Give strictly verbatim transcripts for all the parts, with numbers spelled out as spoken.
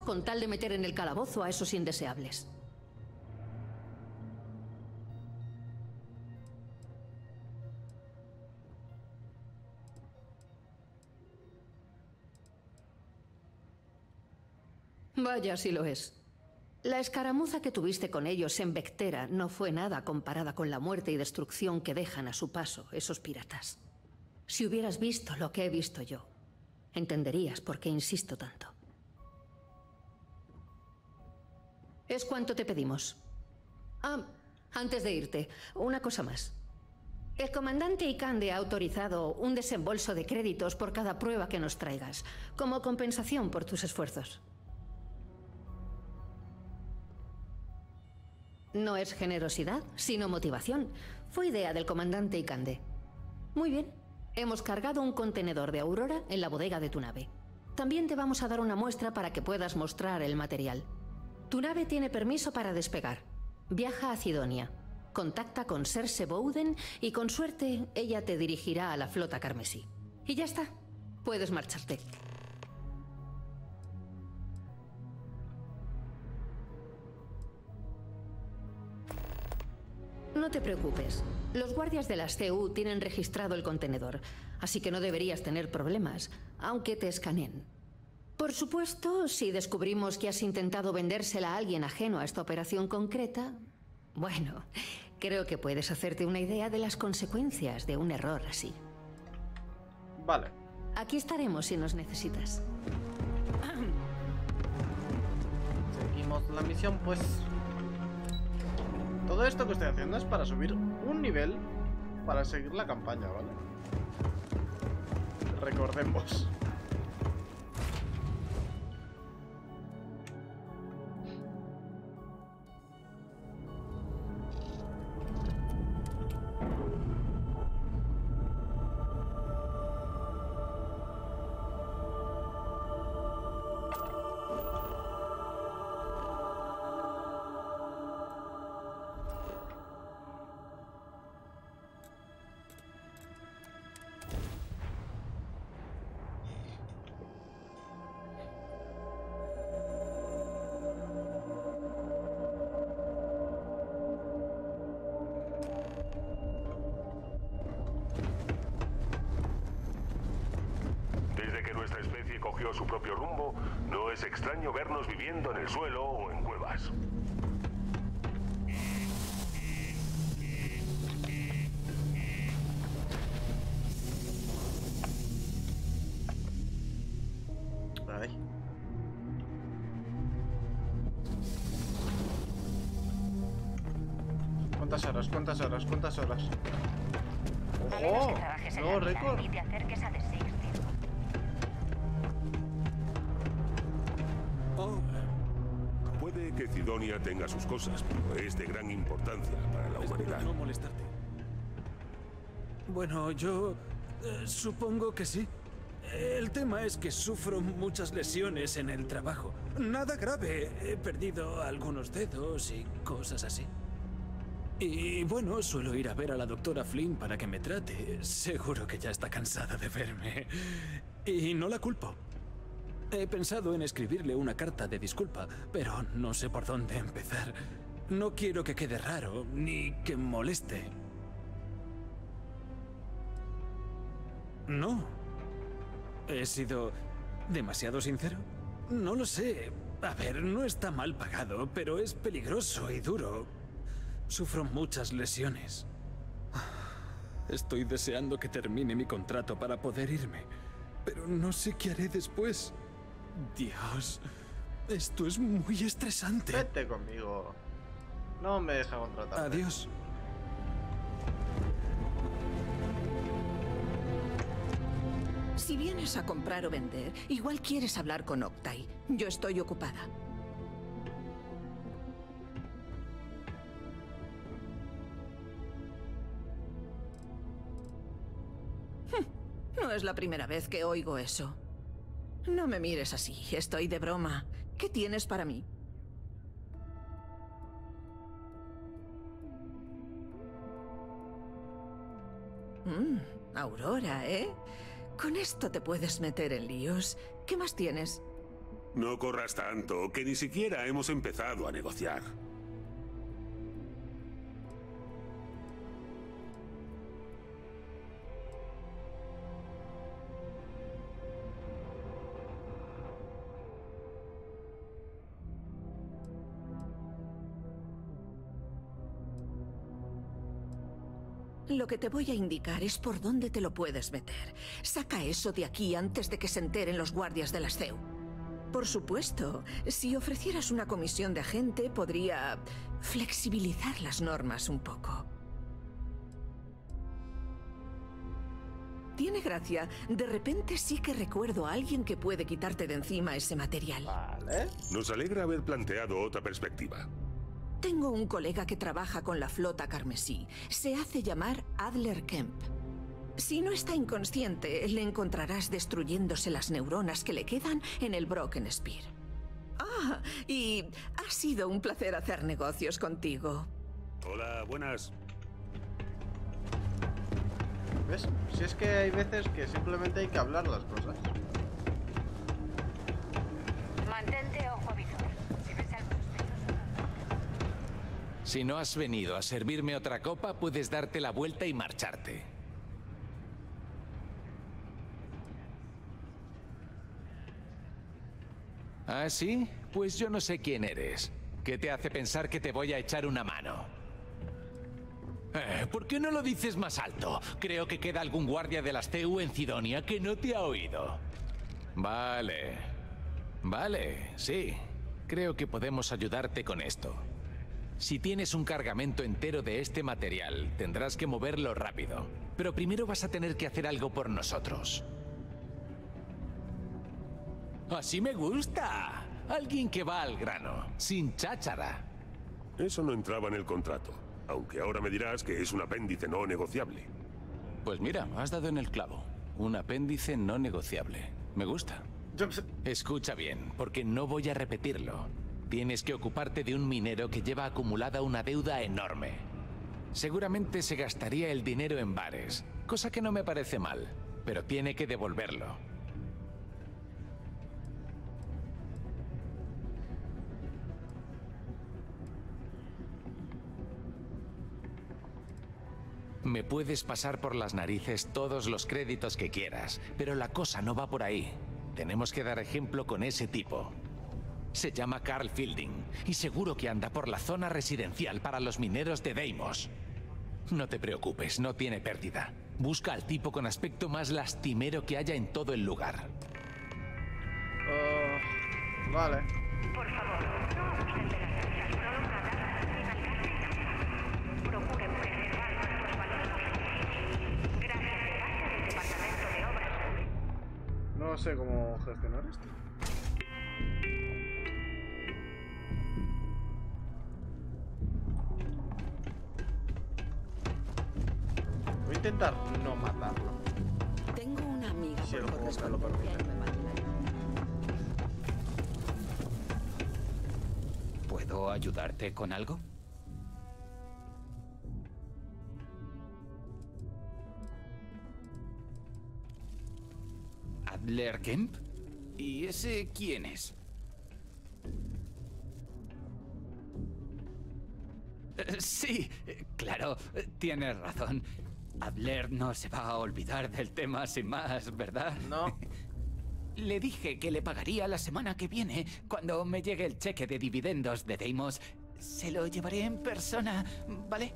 con tal de meter en el calabozo a esos indeseables. Vaya si lo es. La escaramuza que tuviste con ellos en Vectera no fue nada comparada con la muerte y destrucción que dejan a su paso esos piratas. Si hubieras visto lo que he visto yo, entenderías por qué insisto tanto. Es cuanto te pedimos. Ah, antes de irte, una cosa más. El comandante Ikande ha autorizado un desembolso de créditos por cada prueba que nos traigas, como compensación por tus esfuerzos. No es generosidad, sino motivación. Fue idea del comandante Ikande. Muy bien. Hemos cargado un contenedor de Aurora en la bodega de tu nave. También te vamos a dar una muestra para que puedas mostrar el material. Tu nave tiene permiso para despegar. Viaja a Cidonia. Contacta con Serse Bowden y con suerte ella te dirigirá a la flota carmesí. Y ya está. Puedes marcharte. No te preocupes. Los guardias de las C U tienen registrado el contenedor, así que no deberías tener problemas, aunque te escaneen. Por supuesto, si descubrimos que has intentado vendérsela a alguien ajeno a esta operación concreta, bueno, creo que puedes hacerte una idea de las consecuencias de un error así. Vale. Aquí estaremos si nos necesitas. Seguimos la misión, pues. Todo esto que estoy haciendo es para subir un nivel para seguir la campaña, ¿vale? Recordemos. Cogió su propio rumbo, no es extraño vernos viviendo en el suelo o en cuevas. Ay. ¿Cuántas horas? ¿Cuántas horas? ¿Cuántas horas? ¡Oh! ¡Nuevo récord! Y te acerques a The Sixth. Oh. Puede que Cidonia tenga sus cosas, pero es de gran importancia para la humanidad. Espero no molestarte. Bueno, yo eh, supongo que sí. El tema es que sufro muchas lesiones en el trabajo. Nada grave. He perdido algunos dedos y cosas así. Y bueno, suelo ir a ver a la doctora Flynn para que me trate. Seguro que ya está cansada de verme. Y no la culpo. He pensado en escribirle una carta de disculpa, pero no sé por dónde empezar. No quiero que quede raro, ni que moleste. No. ¿He sido demasiado sincero? No lo sé. A ver, no está mal pagado, pero es peligroso y duro. Sufro muchas lesiones. Estoy deseando que termine mi contrato para poder irme, pero no sé qué haré después. Dios, esto es muy estresante. Vete conmigo. No me deja contratar. Adiós. Si vienes a comprar o vender, igual quieres hablar con Octai. Yo estoy ocupada. No es la primera vez que oigo eso. No me mires así, estoy de broma. ¿Qué tienes para mí? Mmm, Aurora, ¿eh? Con esto te puedes meter en líos. ¿Qué más tienes? No corras tanto, que ni siquiera hemos empezado a negociar. Lo que te voy a indicar es por dónde te lo puedes meter. Saca eso de aquí antes de que se enteren los guardias de la C E U. Por supuesto, si ofrecieras una comisión de agente, podría flexibilizar las normas un poco. Tiene gracia. De repente sí que recuerdo a alguien que puede quitarte de encima ese material. Vale. Nos alegra haber planteado otra perspectiva. Tengo un colega que trabaja con la flota carmesí. Se hace llamar Adler Kemp. Si no está inconsciente, le encontrarás destruyéndose las neuronas que le quedan en el Broken Spear. Ah, y ha sido un placer hacer negocios contigo. Hola, buenas. ¿Ves? Si es que hay veces que simplemente hay que hablar las cosas. Mantente ojo visor. Si ves algo sospechoso... Si no has venido a servirme otra copa, puedes darte la vuelta y marcharte. ¿Ah, sí? Pues yo no sé quién eres. ¿Qué te hace pensar que te voy a echar una mano? Eh, ¿por qué no lo dices más alto? Creo que queda algún guardia de las C E U en Cydonia que no te ha oído. Vale. Vale, sí. Creo que podemos ayudarte con esto. Si tienes un cargamento entero de este material, tendrás que moverlo rápido. Pero primero vas a tener que hacer algo por nosotros. ¡Así me gusta! Alguien que va al grano, sin cháchara. Eso no entraba en el contrato, aunque ahora me dirás que es un apéndice no negociable. Pues mira, has dado en el clavo. Un apéndice no negociable. Me gusta. Escucha bien, porque no voy a repetirlo. Tienes que ocuparte de un minero que lleva acumulada una deuda enorme. Seguramente se gastaría el dinero en bares, cosa que no me parece mal, pero tiene que devolverlo. Me puedes pasar por las narices todos los créditos que quieras, pero la cosa no va por ahí. Tenemos que dar ejemplo con ese tipo. Se llama Carl Fielding y seguro que anda por la zona residencial para los mineros de Deimos. No te preocupes, no tiene pérdida. Busca al tipo con aspecto más lastimero que haya en todo el lugar. Uh, vale. Por favor, no abusen de las prisas prolongadas ni malgasten el tiempo. Procuren preservar nuestros valiosos edificios. Gracias de parte del Departamento de Obras Públicas. No sé cómo gestionar esto. Voy a intentar no matarlo. Tengo una amiga Si el por juego me lo permite. ¿Puedo ayudarte con algo? ¿Adler Kemp? ¿Y ese quién es? Eh, sí, eh, claro, eh, tienes razón. Adler no se va a olvidar del tema sin más, ¿verdad? No. Le dije que le pagaría la semana que viene. Cuando me llegue el cheque de dividendos de Deimos, se lo llevaré en persona, ¿vale?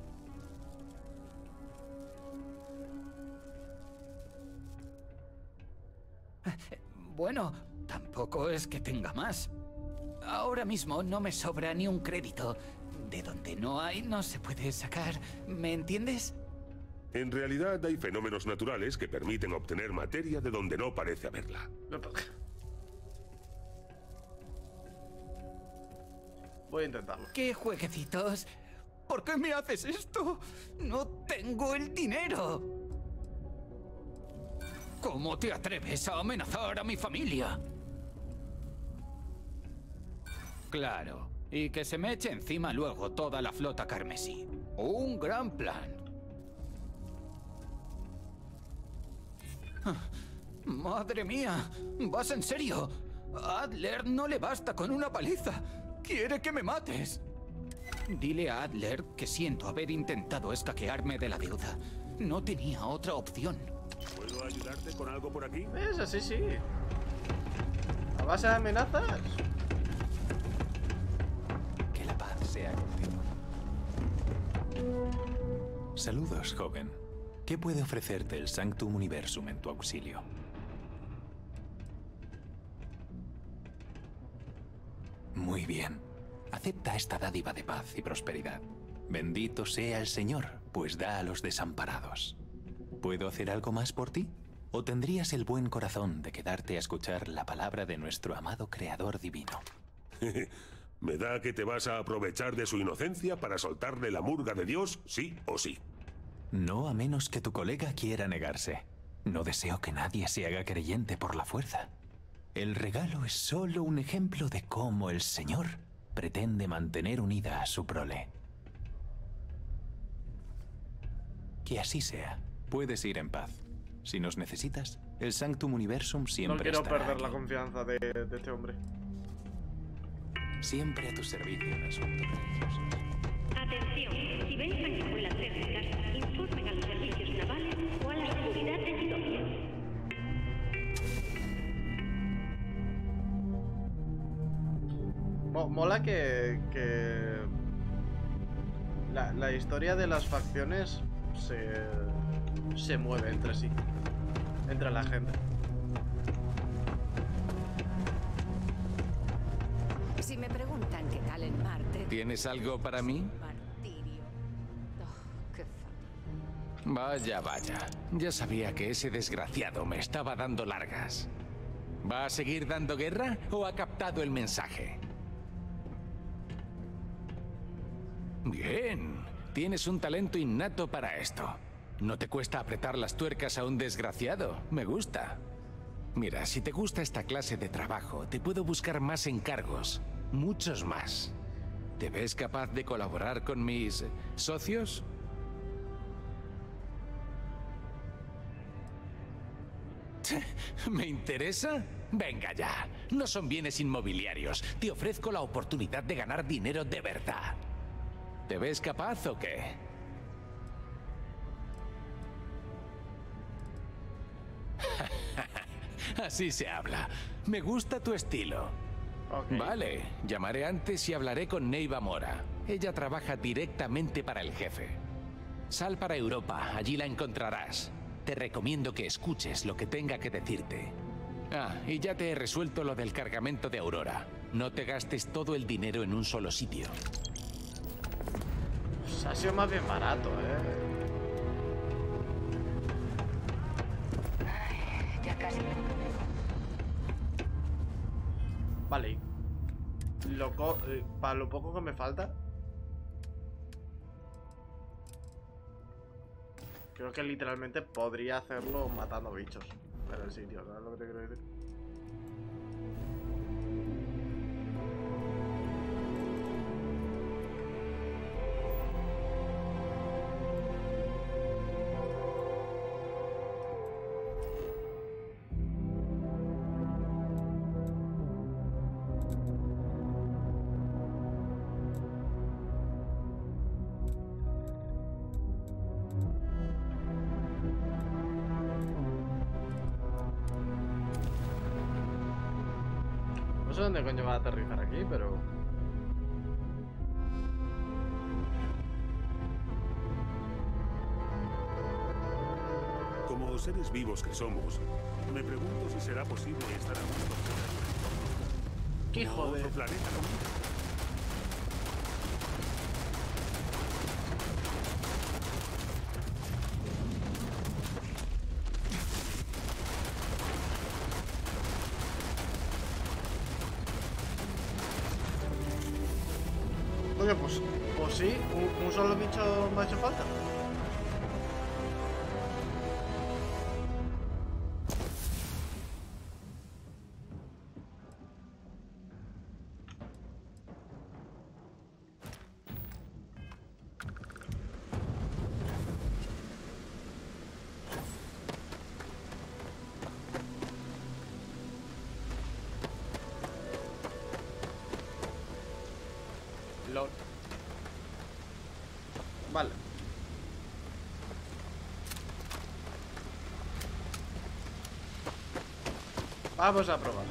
Bueno, tampoco es que tenga más. Ahora mismo no me sobra ni un crédito. De donde no hay, no se puede sacar. ¿Me entiendes? En realidad hay fenómenos naturales que permiten obtener materia de donde no parece haberla. Voy a intentarlo. ¿Qué jueguecitos? ¿Por qué me haces esto? ¡No tengo el dinero! ¿Cómo te atreves a amenazar a mi familia? Claro, y que se me eche encima luego toda la flota carmesí. Un gran plan. ¡Madre mía! ¿Vas en serio? A Adler no le basta con una paliza. Quiere que me mates. Dile a Adler que siento haber intentado escaquearme de la deuda. No tenía otra opción. ¿Puedo ayudarte con algo por aquí? ¿Ves? Así sí. ¿A base de amenazas? Que la paz sea contigo. Saludos, joven. ¿Qué puede ofrecerte el Sanctum Universum en tu auxilio? Muy bien. Acepta esta dádiva de paz y prosperidad. Bendito sea el Señor, pues da a los desamparados. ¿Puedo hacer algo más por ti? ¿O tendrías el buen corazón de quedarte a escuchar la palabra de nuestro amado Creador Divino? Me da que te vas a aprovechar de su inocencia para soltarle la murga de Dios, sí o sí. No a menos que tu colega quiera negarse. No deseo que nadie se haga creyente por la fuerza. El regalo es solo un ejemplo de cómo el Señor pretende mantener unida a su prole. Que así sea. Puedes ir en paz. Si nos necesitas, el Sanctum Universum siempre No quiero estará perder aquí. la confianza de, de este hombre. Siempre a tu servicio en asuntos religiosos. Atención, si ven sanguijuelas térmicas, informen a los servicios navales o a la seguridad de Sidonia. Mo- mola que, que la, la historia de las facciones se, se mueve entre sí, entre la gente. Si me preguntan qué tal en Marte... ¿Tienes algo para mí? Martirio. Oh, qué fa- Vaya, vaya. Ya sabía que ese desgraciado me estaba dando largas. ¿Va a seguir dando guerra o ha captado el mensaje? Bien. Tienes un talento innato para esto. No te cuesta apretar las tuercas a un desgraciado. Me gusta. Mira, si te gusta esta clase de trabajo, te puedo buscar más encargos. Muchos más. ¿Te ves capaz de colaborar con mis socios? ¿Me interesa? Venga ya. No son bienes inmobiliarios. Te ofrezco la oportunidad de ganar dinero de verdad. ¿Te ves capaz o qué? Así se habla. Me gusta tu estilo. Okay. Vale, llamaré antes y hablaré con Neiva Mora. Ella trabaja directamente para el jefe. Sal para Europa, allí la encontrarás. Te recomiendo que escuches lo que tenga que decirte. Ah, y ya te he resuelto lo del cargamento de Aurora. No te gastes todo el dinero en un solo sitio. Pues ha sido más bien barato, eh. Ya casi. Vale. Loco, eh, para lo poco que me falta. Creo que literalmente podría hacerlo matando bichos en el sitio, ¿sabes lo que te quiero decir? No sé dónde coño va a aterrizar aquí, pero... Como seres vivos que somos, me pregunto si será posible estar a gusto ¡Qué en hijo de... otro planeta conmigo. Oye, pues, pues sí, un, un solo bicho me ha hecho falta. Lol. Vale. Vamos a probar.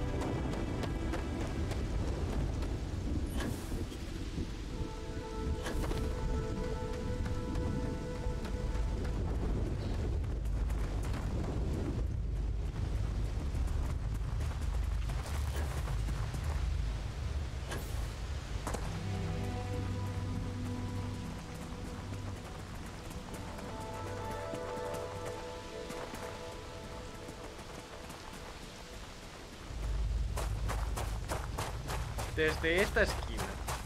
Desde esta esquina.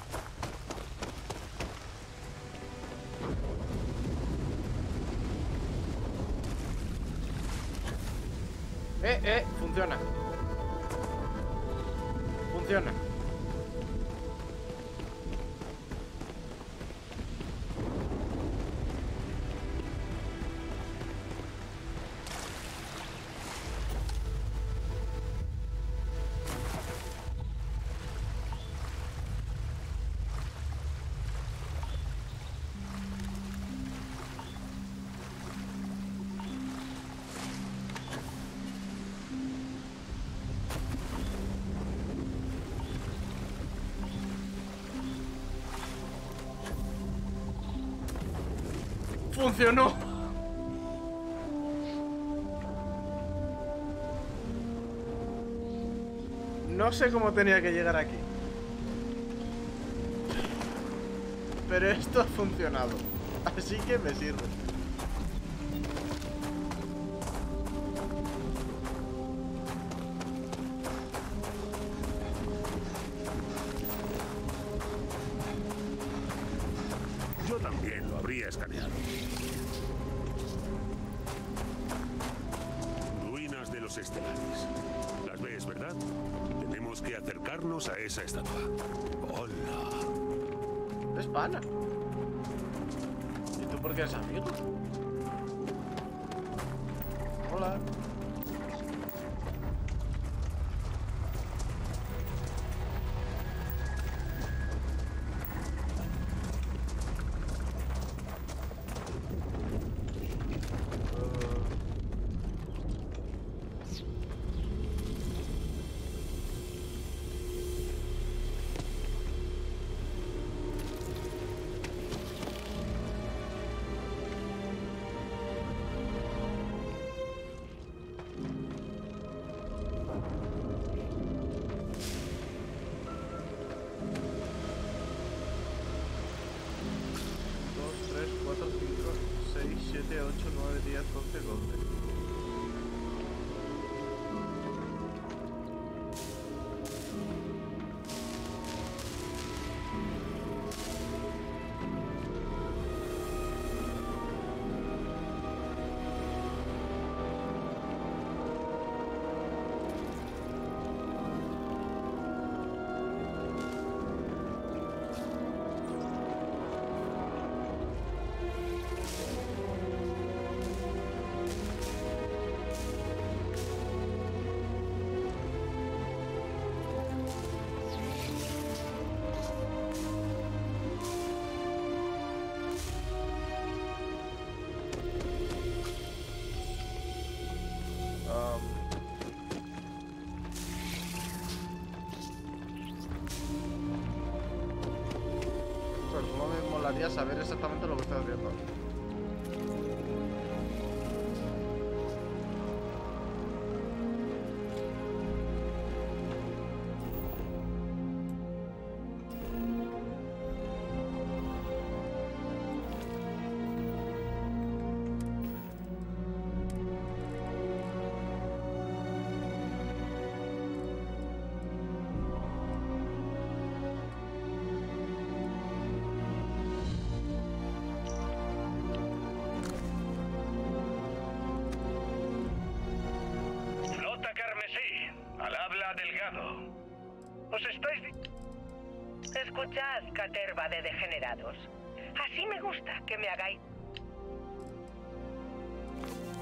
Eh, eh, funciona. Funciona. Funcionó. No sé cómo tenía que llegar aquí, pero esto ha funcionado, así que me sirve. Yo también lo habría escaneado. Ruinas de los estelares. Las ves, ¿verdad? Tenemos que acercarnos a esa estatua. Hola. Es pana. ¿Y tú por qué eres amigo? Hola. siete, ocho, nueve, diez, once, doce. Saber exactamente lo que estoy haciendo. ¿Os estáis...? Escuchad, caterva de degenerados. Así me gusta que me hagáis...